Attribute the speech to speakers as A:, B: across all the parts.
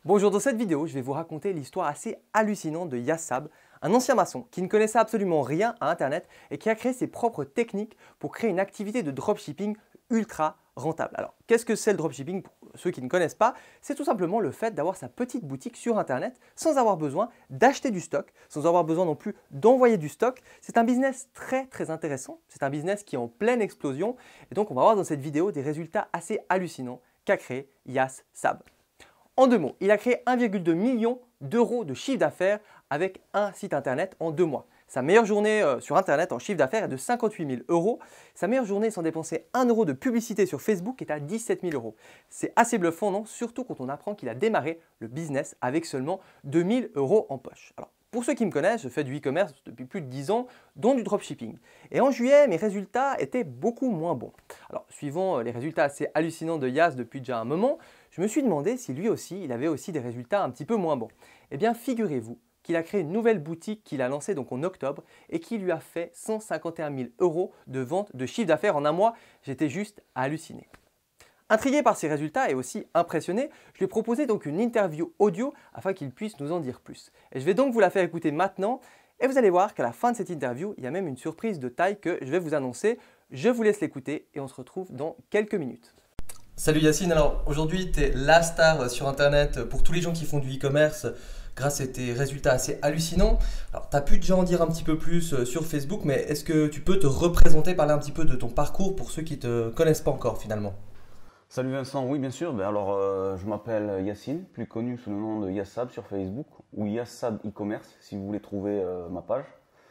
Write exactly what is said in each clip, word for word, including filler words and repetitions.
A: Bonjour, dans cette vidéo, je vais vous raconter l'histoire assez hallucinante de Yassab, un ancien maçon qui ne connaissait absolument rien à Internet et qui a créé ses propres techniques pour créer une activité de dropshipping ultra rentable. Alors, qu'est-ce que c'est le dropshipping pour ceux qui ne connaissent pas? C'est tout simplement le fait d'avoir sa petite boutique sur Internet sans avoir besoin d'acheter du stock, sans avoir besoin non plus d'envoyer du stock. C'est un business très très intéressant, c'est un business qui est en pleine explosion et donc on va voir dans cette vidéo des résultats assez hallucinants qu'a créé Yassab. En deux mots, il a créé un virgule deux million d'euros de chiffre d'affaires avec un site internet en deux mois. Sa meilleure journée euh, sur internet en chiffre d'affaires est de cinquante-huit mille euros. Sa meilleure journée sans dépenser un euro de publicité sur Facebook est à dix-sept mille euros. C'est assez bluffant, non? Surtout quand on apprend qu'il a démarré le business avec seulement deux mille euros en poche. Alors, pour ceux qui me connaissent, je fais du e-commerce depuis plus de dix ans, dont du dropshipping. Et en juillet, mes résultats étaient beaucoup moins bons. Alors, suivant les résultats assez hallucinants de Yass depuis déjà un moment, je me suis demandé si lui aussi, il avait aussi des résultats un petit peu moins bons. Eh bien, figurez-vous qu'il a créé une nouvelle boutique qu'il a lancée donc en octobre et qui lui a fait cent cinquante et un mille euros de vente de chiffre d'affaires en un mois. J'étais juste halluciné. Intrigué par ces résultats et aussi impressionné, je lui ai proposé donc une interview audio afin qu'il puisse nous en dire plus. Et je vais donc vous la faire écouter maintenant et vous allez voir qu'à la fin de cette interview, il y a même une surprise de taille que je vais vous annoncer. Je vous laisse l'écouter et on se retrouve dans quelques minutes. Salut Yacine, alors aujourd'hui tu es la star sur internet pour tous les gens qui font du e-commerce grâce à tes résultats assez hallucinants. Alors tu as pu déjà en dire un petit peu plus sur Facebook, mais est-ce que tu peux te représenter, parler un petit peu de ton parcours pour ceux qui ne te connaissent pas encore finalement?
B: Salut Vincent, oui bien sûr. Ben alors, euh, je m'appelle Yacine, plus connu sous le nom de Yassab sur Facebook ou Yassab e-commerce si vous voulez trouver euh, ma page.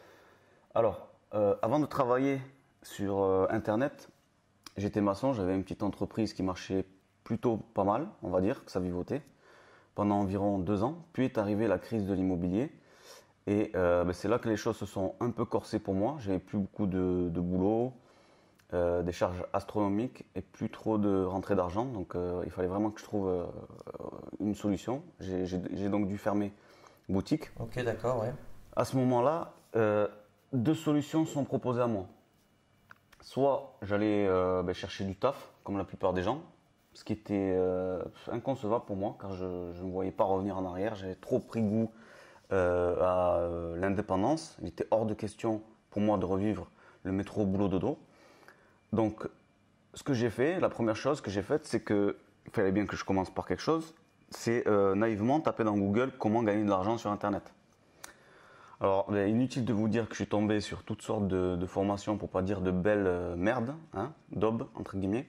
B: Alors, euh, avant de travailler sur euh, Internet, j'étais maçon, j'avais une petite entreprise qui marchait plutôt pas mal, on va dire, que ça vivotait, pendant environ deux ans. Puis est arrivée la crise de l'immobilier et euh, ben c'est là que les choses se sont un peu corsées pour moi. J'avais plus beaucoup de, de boulot. Euh, des charges astronomiques et plus trop de rentrée d'argent. Donc euh, il fallait vraiment que je trouve euh, une solution. J'ai, j'ai, j'ai donc dû fermer boutique.
A: Ok, d'accord, ouais.
B: À ce moment-là, euh, deux solutions sont proposées à moi. Soit j'allais euh, ben, chercher du taf, comme la plupart des gens, ce qui était euh, inconcevable pour moi, car je ne me voyais pas revenir en arrière. J'avais trop pris goût euh, à euh, l'indépendance. Il était hors de question pour moi de revivre le métro boulot dodo. Donc, ce que j'ai fait, la première chose que j'ai faite, c'est que il fallait bien que je commence par quelque chose. C'est euh, naïvement taper dans Google comment gagner de l'argent sur Internet. Alors, ben, inutile de vous dire que je suis tombé sur toutes sortes de, de formations, pour pas dire de belles euh, merdes, hein, daubes entre guillemets,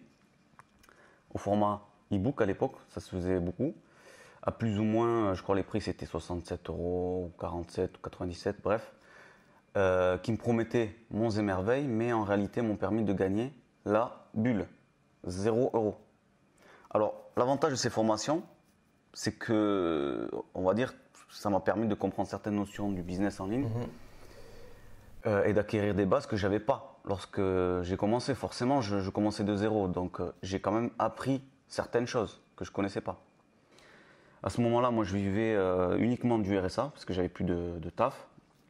B: au format e-book à l'époque, ça se faisait beaucoup. À plus ou moins, je crois les prix c'était soixante-sept euros, quarante-sept ou quatre-vingt-dix-sept, bref. Euh, qui me promettaient monts et merveilles, mais en réalité m'ont permis de gagner la bulle, zéro euro. Alors, l'avantage de ces formations, c'est que, on va dire, ça m'a permis de comprendre certaines notions du business en ligne
A: Mmh.
B: euh, et d'acquérir des bases que j'avais pas lorsque j'ai commencé. Forcément, je, je commençais de zéro, donc euh, j'ai quand même appris certaines choses que je connaissais pas. À ce moment-là, moi, je vivais euh, uniquement du R S A parce que j'avais plus de, de taf.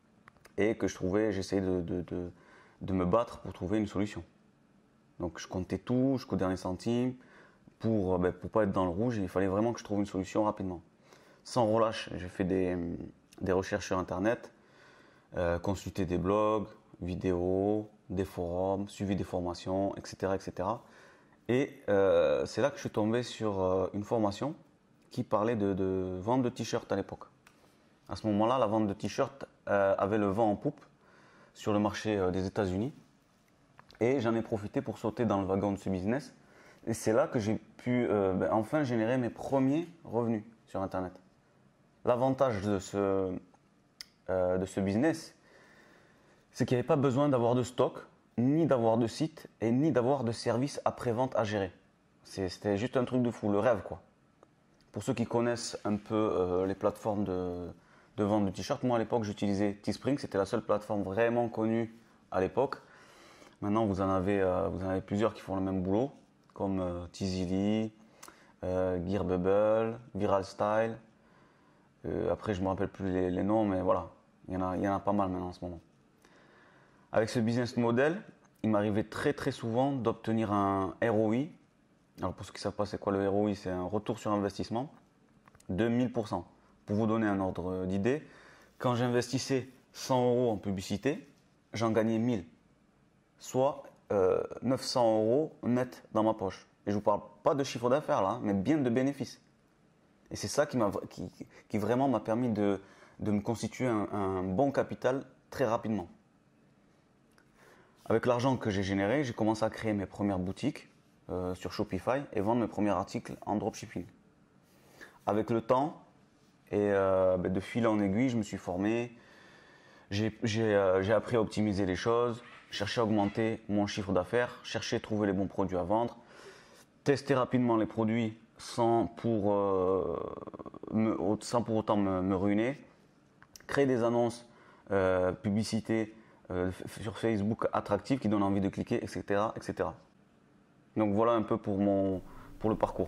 B: Et que je trouvais, j'essayais de, de, de, de me battre pour trouver une solution. Donc je comptais tout jusqu'au dernier centime pour ne ben, pour pas être dans le rouge. Il fallait vraiment que je trouve une solution rapidement. Sans relâche, j'ai fait des, des recherches sur Internet, euh, consulté des blogs, vidéos, des forums, suivi des formations, et cetera et cetera. Et euh, c'est là que je suis tombé sur euh, une formation qui parlait de, de vente de t-shirts à l'époque. À ce moment-là, la vente de t-shirts euh, avait le vent en poupe sur le marché euh, des États-Unis. Et j'en ai profité pour sauter dans le wagon de ce business. Et c'est là que j'ai pu euh, ben, enfin générer mes premiers revenus sur Internet. L'avantage de ce, euh, de ce business, c'est qu'il n'y avait pas besoin d'avoir de stock, ni d'avoir de site, et ni d'avoir de service après-vente à gérer. C'était juste un truc de fou, le rêve quoi. Pour ceux qui connaissent un peu euh, les plateformes de... de vente de t-shirts. Moi à l'époque j'utilisais Teespring, c'était la seule plateforme vraiment connue à l'époque. Maintenant vous en avez, euh, vous en avez plusieurs qui font le même boulot, comme euh, Teasily, euh, Gearbubble, Viral Style. Euh, après je ne me rappelle plus les, les noms, mais voilà, il y, en a, il y en a pas mal maintenant en ce moment. Avec ce business model, il m'arrivait très très souvent d'obtenir un R O I. Alors pour ceux qui ne savent pas c'est quoi le R O I, c'est un retour sur investissement. de mille pour cent. Pour vous donner un ordre d'idée, quand j'investissais cent euros en publicité, j'en gagnais mille, soit euh, neuf cents euros net dans ma poche. Et je ne vous parle pas de chiffre d'affaires là, mais bien de bénéfices. Et c'est ça qui, m'a, qui, qui vraiment m'a permis de, de me constituer un, un bon capital très rapidement. Avec l'argent que j'ai généré, j'ai commencé à créer mes premières boutiques euh, sur Shopify et vendre mes premiers articles en dropshipping. Avec le temps et euh, ben de fil en aiguille, je me suis formé, j'ai, j'ai, euh, j'ai appris à optimiser les choses, chercher à augmenter mon chiffre d'affaires, chercher à trouver les bons produits à vendre, tester rapidement les produits sans pour, euh, me, sans pour autant me, me ruiner, créer des annonces, euh, publicités euh, sur Facebook attractives qui donnent envie de cliquer, et cetera, et cetera. Donc voilà un peu pour, mon, pour le parcours.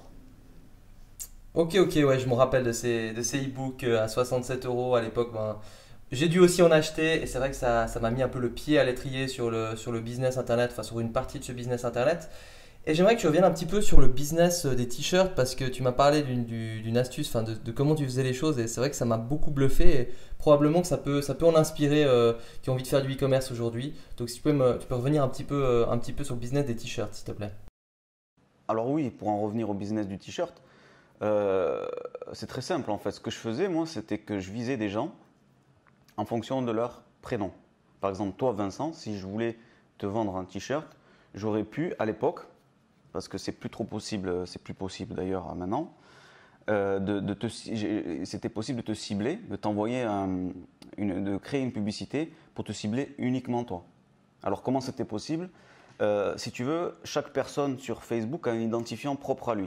A: Ok, ok, ouais, je me rappelle de ces, de ces e-books à soixante-sept euros à l'époque. Ben, j'ai dû aussi en acheter et c'est vrai que ça, ça m'a mis un peu le pied à l'étrier sur le, sur le business internet, enfin sur une partie de ce business internet. Et j'aimerais que tu reviennes un petit peu sur le business des t-shirts parce que tu m'as parlé d'une, du- d'une astuce, enfin de, de comment tu faisais les choses et c'est vrai que ça m'a beaucoup bluffé et probablement que ça peut, ça peut en inspirer euh, qui ont envie de faire du e-commerce aujourd'hui. Donc si tu peux, me, tu peux revenir un petit peu, euh, un petit peu sur le business des t-shirts s'il te plaît.
B: Alors oui, pour en revenir au business du t-shirt, euh, c'est très simple en fait. Ce que je faisais moi, c'était que je visais des gens en fonction de leur prénom. Par exemple, toi Vincent, si je voulais te vendre un t-shirt, j'aurais pu à l'époque, parce que c'est plus trop possible, c'est plus possible d'ailleurs maintenant, euh, de, de te, c'était possible de te cibler, de t'envoyer un, une, de créer une publicité pour te cibler uniquement toi. Alors comment c'était possible? Euh, Si tu veux, chaque personne sur Facebook a un identifiant propre à lui.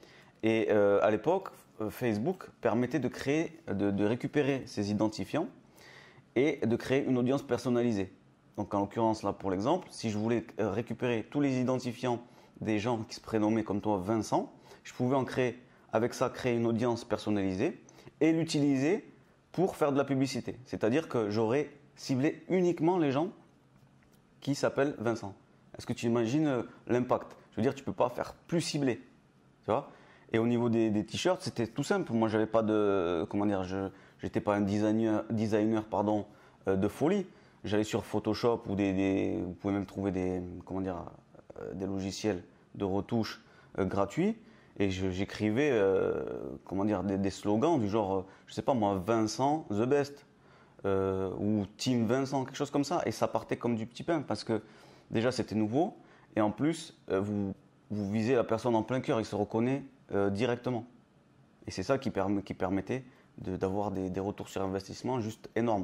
B: Et euh, à l'époque, euh, Facebook permettait de créer, de, de récupérer ces identifiants et de créer une audience personnalisée. Donc en l'occurrence là pour l'exemple, si je voulais euh, récupérer tous les identifiants des gens qui se prénommaient comme toi Vincent, je pouvais en créer, avec ça créer une audience personnalisée et l'utiliser pour faire de la publicité. C'est-à-dire que j'aurais ciblé uniquement les gens qui s'appellent Vincent. Est-ce que tu imagines euh, l'impact? Je veux dire, tu ne peux pas faire plus ciblé. Tu vois? Et au niveau des, des t-shirts, c'était tout simple. Moi, j'avais pas de, comment dire, je n'étais pas un designer, designer pardon, euh, de folie. J'allais sur Photoshop ou des, des- vous pouvez même trouver des, comment dire, euh, des logiciels de retouche euh, gratuits. Et je- j'écrivais, euh, comment dire, des, des slogans du genre, euh, je sais pas moi, Vincent the best euh, ou Team Vincent, quelque chose comme ça. Et ça partait comme du petit pain parce que déjà c'était nouveau et en plus euh, vous, vous visez la personne en plein cœur, il se reconnaît euh, directement. Et c'est ça qui, permet, qui permettait de- d'avoir des, des retours sur investissement juste énormes.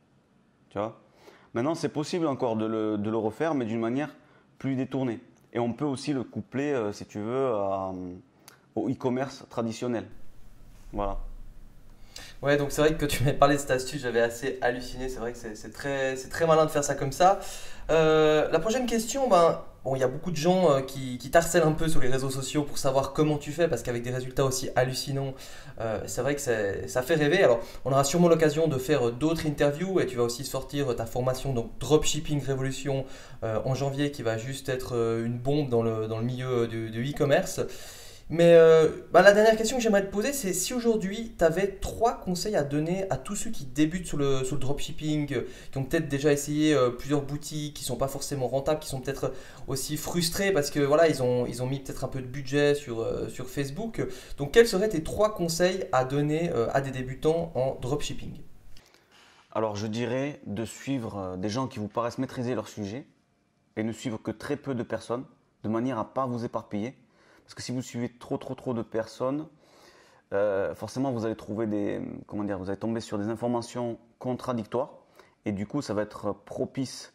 B: Tu vois? Maintenant, c'est possible encore de le, de le refaire, mais d'une manière plus détournée. Et on peut aussi le coupler, euh, si tu veux, à, au e-commerce traditionnel. Voilà.
A: Ouais, donc c'est vrai que tu m'avais parlé de cette astuce, j'avais assez halluciné. C'est vrai que c'est c'est très, c'est très malin de faire ça comme ça. Euh, la prochaine question, ben, bon, il y a beaucoup de gens euh, qui, qui t'harcèlent un peu sur les réseaux sociaux pour savoir comment tu fais, parce qu'avec des résultats aussi hallucinants, euh, c'est vrai que c'est- ça fait rêver. Alors, on aura sûrement l'occasion de faire euh, d'autres interviews et tu vas aussi sortir euh, ta formation, donc Dropshipping Révolution, euh, en janvier, qui va juste être euh, une bombe dans le, dans le milieu euh, du, du e-commerce. Mais euh, bah, la dernière question que j'aimerais te poser, c'est si aujourd'hui tu avais trois conseils à donner à tous ceux qui débutent sur le, sur le dropshipping, euh, qui ont peut-être déjà essayé euh, plusieurs boutiques, qui sont pas forcément rentables, qui sont peut-être aussi frustrés parce que voilà, ils ont, ils ont mis peut-être un peu de budget sur, euh, sur Facebook. Donc, quels seraient tes trois conseils à donner euh, à des débutants en dropshipping?
B: Alors, je dirais de suivre euh, des gens qui vous paraissent maîtriser leur sujet et ne suivre que très peu de personnes, de manière à ne pas vous éparpiller. Parce que si vous suivez trop, trop, trop de personnes, euh, forcément, vous allez trouver des, comment dire, vous allez tomber sur des informations contradictoires. Et du coup, ça va être propice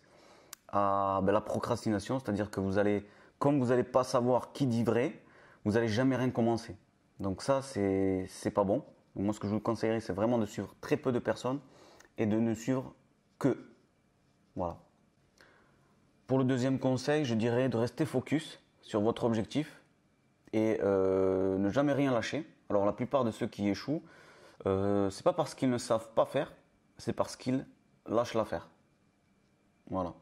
B: à ben, la procrastination, c'est-à-dire que vous allez, comme vous n'allez pas savoir qui dit vrai, vous n'allez jamais rien commencer. Donc ça, c'est c'est pas bon. Donc moi, ce que je vous conseillerais, c'est vraiment de suivre très peu de personnes et de ne suivre que. Voilà. Pour le deuxième conseil, je dirais de rester focus sur votre objectif et euh, ne jamais rien lâcher. Alors la plupart de ceux qui échouent, euh, c'est pas parce qu'ils ne savent pas faire, c'est parce qu'ils lâchent l'affaire. Voilà.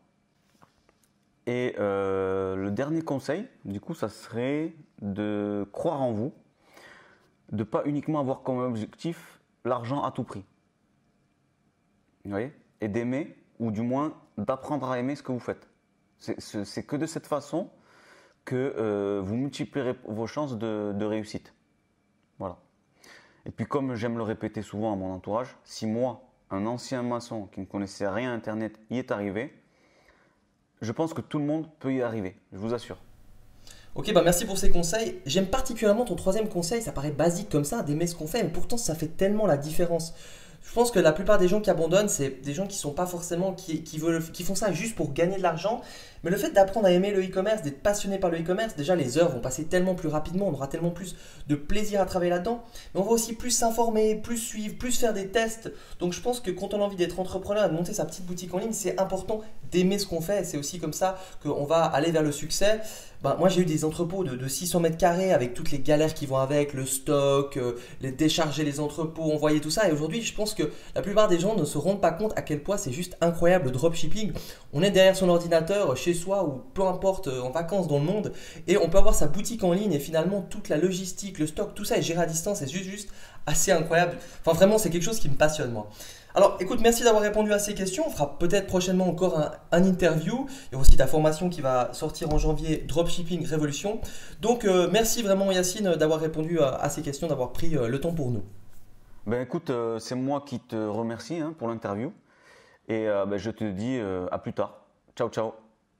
B: Et euh, le dernier conseil, du coup, ça serait de croire en vous. de ne pas uniquement avoir comme objectif l'argent à tout prix. Vous voyez? Et d'aimer, ou du moins d'apprendre à aimer ce que vous faites. C'est que de cette façon que euh, vous multiplierez vos chances de, de réussite. Voilà. Et puis comme j'aime le répéter souvent à mon entourage, si moi, un ancien maçon qui ne connaissait rien à Internet, y est arrivé, je pense que tout le monde peut y arriver, je vous assure.
A: Ok, bah merci pour ces conseils. J'aime particulièrement ton troisième conseil, ça paraît basique comme ça, d'aimer ce qu'on fait, mais pourtant ça fait tellement la différence. Je pense que la plupart des gens qui abandonnent, c'est des gens qui sont pas forcément, qui, qui, veulent, qui font ça juste pour gagner de l'argent. Mais le fait d'apprendre à aimer le e-commerce, d'être passionné par le e-commerce, déjà les heures vont passer tellement plus rapidement, on aura tellement plus de plaisir à travailler là-dedans. Mais on va aussi plus s'informer, plus suivre, plus faire des tests. Donc je pense que quand on a envie d'être entrepreneur et de monter sa petite boutique en ligne, c'est important d'aimer ce qu'on fait. C'est aussi comme ça qu'on va aller vers le succès. Ben, moi j'ai eu des entrepôts de, de six cents mètres carrés avec toutes les galères qui vont avec, le stock, euh, les décharger les entrepôts, envoyer tout ça. Et aujourd'hui je pense que la plupart des gens ne se rendent pas compte à quel point c'est juste incroyable le dropshipping. On est derrière son ordinateur, chez soi ou peu importe, en vacances dans le monde, et on peut avoir sa boutique en ligne et finalement toute la logistique, le stock, tout ça est géré à distance. C'est juste, juste assez incroyable. Enfin vraiment c'est quelque chose qui me passionne moi. Alors écoute, merci d'avoir répondu à ces questions. On fera peut-être prochainement encore un, un interview. Il y aura aussi ta formation qui va sortir en janvier, Dropshipping Révolution. Donc euh, merci vraiment Yacine d'avoir répondu à, à ces questions, d'avoir pris euh, le temps pour nous.
B: Ben écoute, euh, c'est moi qui te remercie hein, pour l'interview. Et euh, ben, je te dis euh, à plus tard. Ciao, ciao.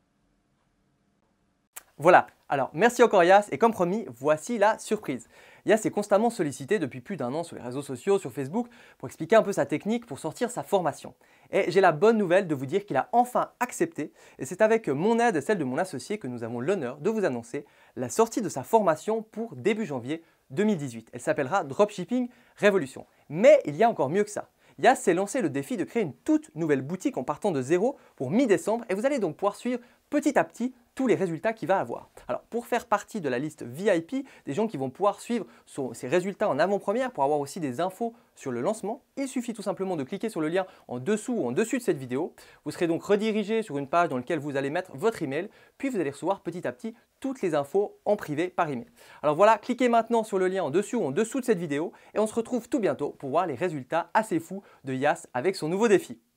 A: Voilà, alors merci encore Yas, et comme promis, voici la surprise. Yas est constamment sollicité depuis plus d'un an sur les réseaux sociaux, sur Facebook, pour expliquer un peu sa technique pour sortir sa formation. Et j'ai la bonne nouvelle de vous dire qu'il a enfin accepté, et c'est avec mon aide et celle de mon associé que nous avons l'honneur de vous annoncer la sortie de sa formation pour début janvier deux mille dix-huit. Elle s'appellera Dropshipping Révolution. Mais il y a encore mieux que ça. Yas s'est lancé le défi de créer une toute nouvelle boutique en partant de zéro pour mi-décembre, et vous allez donc pouvoir suivre petit à petit tous les résultats qu'il va avoir. Alors pour faire partie de la liste V I P, des gens qui vont pouvoir suivre son, ses résultats en avant-première pour avoir aussi des infos sur le lancement, il suffit tout simplement de cliquer sur le lien en dessous ou en dessus de cette vidéo. Vous serez donc redirigé sur une page dans laquelle vous allez mettre votre email, puis vous allez recevoir petit à petit toutes les infos en privé par email. Alors voilà, cliquez maintenant sur le lien en dessus ou en dessous de cette vidéo et on se retrouve tout bientôt pour voir les résultats assez fous de Yas avec son nouveau défi.